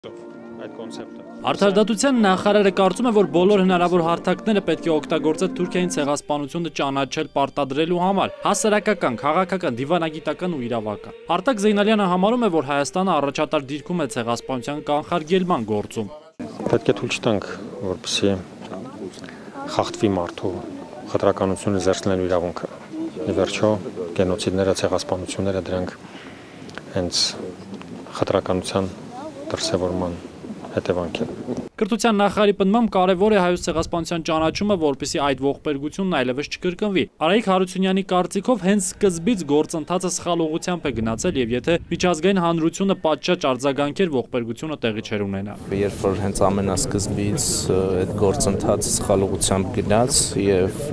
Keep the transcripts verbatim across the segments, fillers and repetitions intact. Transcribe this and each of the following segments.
այդ կոնցեպտը։ Արդարադատության նախարարը կարծում է, որ բոլոր հնարավոր հարթակները պետք է օգտագործել Թուրքիային ցեղասպանությունը ճանաչել պարտադրելու համար, հասարակական, քաղաքական, դիվանագիտական ու իրավական։ Արտակ Զեյնալյանը համարում է, որ Հայաստանը առաջատար դիրքում է ցեղասպանության կանխարգելման գործում։ Պետք է թույլ չտանք, որպեսզի խախտվի մարդու խտրականությունը զերծնելու իրավունքը։ Ի վերջո, գենոցիդները, ցեղասպանությունները դրանք հենց խտրականության դրսևորման հետևանք է։ Կրթության նախարարի պնդմամբ կարևոր է հայոց ցեղասպանության ճանաչումը, որպեսզի այդ ողբերգությունն այլևս չկրկնվի։ Արայիկ Հարությունյանի կարծիքով հենց սկզբից գործընթացը սխալ ուղղությամբ է գնացել եւ եթե միջազգային հանրությունը պատշաճ արձագանքեր, ողբերգությունը տեղի չէր ունենա։ Երբ որ հենց ամենասկզբից այդ գործընթացը սխալ ուղղությամբ գնաց եւ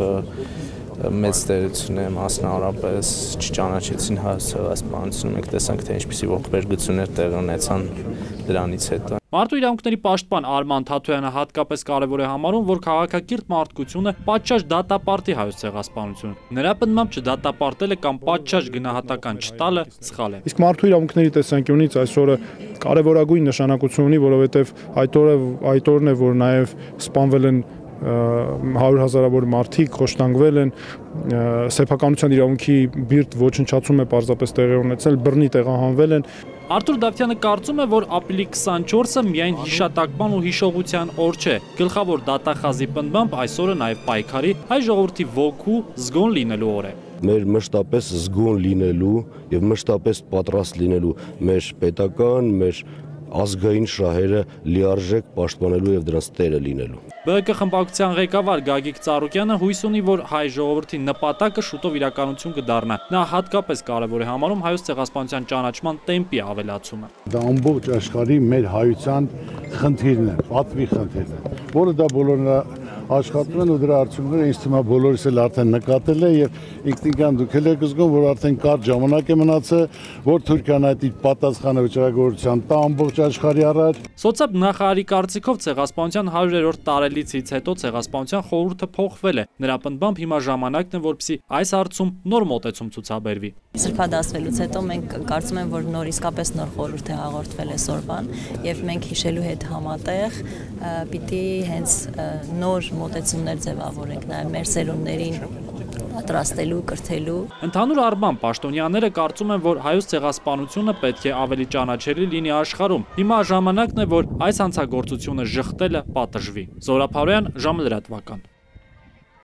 մեծ տերություն է մասնավորապես չճանաչեցին հայոց ցեղասպանությունը, մենք տեսանք, թե ինչպիսի ողբերգություններ տեղի ունեցան դրանից հետո։ Մարդու իրավունքների պաշտպան Արման Թաթոյանը հատկապես կարևոր է համարում, որ քաղաքակիրթ մարդկությունը պատշաճ դատապարտի հայոց ցեղասպանությունը։ Նրա պնդմամբ չդատապարտելը կամ պատշաճ գնահատական չտալը սխալ է։ Իսկ մարդու իրավունքների տեսանկյունից այսօրը կարևորագույն նշանակություն ունի, որովհետև այդ օրը այդ օրն է, որ նաև սպանվել են հարյուր հազարավոր մարդիկ, խոշտանգվել են, սեփականության իրավունքի բիրտ ոչնչացում է պարզապես տեղի ունեցել, բռնի տեղահանվել են։ Արթուր Դավթյանը կարծում է, որ ապրիլի քսանչորսը միայն հիշատակման ու հիշողության օր չէ։ Գլխավոր դատախազի պնդմամբ այսօրը նաև պայքարի, հայ ժողովրդի ոգու զգոն լինելու օր է։ Մեր մշտապես զգոն լինելու եւ մշտապես պատրաստ լինելու մեր պետական, մեր ազգային շահերը լիարժեք պաշտպանելու եւ դրանց տերը լինելու։ Բ Կ խմբակցության ղեկավար Գագիկ Ծառուկյանը հույս ունի, որ հայ ժողովրդի նպատակը շուտով իրականություն կդառնա։ Նա հատկապես կարևոր է համարում հայոց ցեղասպանության ճանաչման տեմպի ավելացումը։ Դա ամբողջ աշխարհի մեր հայության խնդիրն է, պատվի խնդիրն է, որը դա բոլորն աշխատում են ու դրա արդյունքները ինձ թվում է բոլորիս էլ արդեն նկատել է եւ ինքնիկան դուք էլ եք զգում, որ արդեն կարճ ժամանակ է մնացել, որ Թուրքիան այդ պատասխանը վճռագործության տա ամբողջ աշխարհի առաջ։ Սոցիալ նախարարի կարծիքով ցեղասպանության հարյուրերորդ տարելիցից հետո ցեղասպանության խորհուրդը փոխվել է։ Նրա պնդմամբ հիմա ժամանակն է, որպեսզի այս հարցում նոր մոտեցում ցուցաբերվի։ Սրբադասվելուց հետո մենք կարծում եմ, որ նոր իսկապես նոր խորհուրդ է հաղորդվել այսօրվան եւ մենք հիշելու հետ համատեղ պիտի հենց նոր մոտեցումներ ձևավորենք նաև մեր սերունդներին պատրաստելու, կրթելու։ Ընդհանուր առմամբ պաշտոնյաները կարծում են, որ հայոց ցեղասպանությունը պետք է ավելի ճանաչելի լինի աշխարհում։ Հիմա ժամանակն է, որ այս հանցագործությունը ժխտելը պատժվի։ Զորապ Հարոյան, ժամը լրատվական։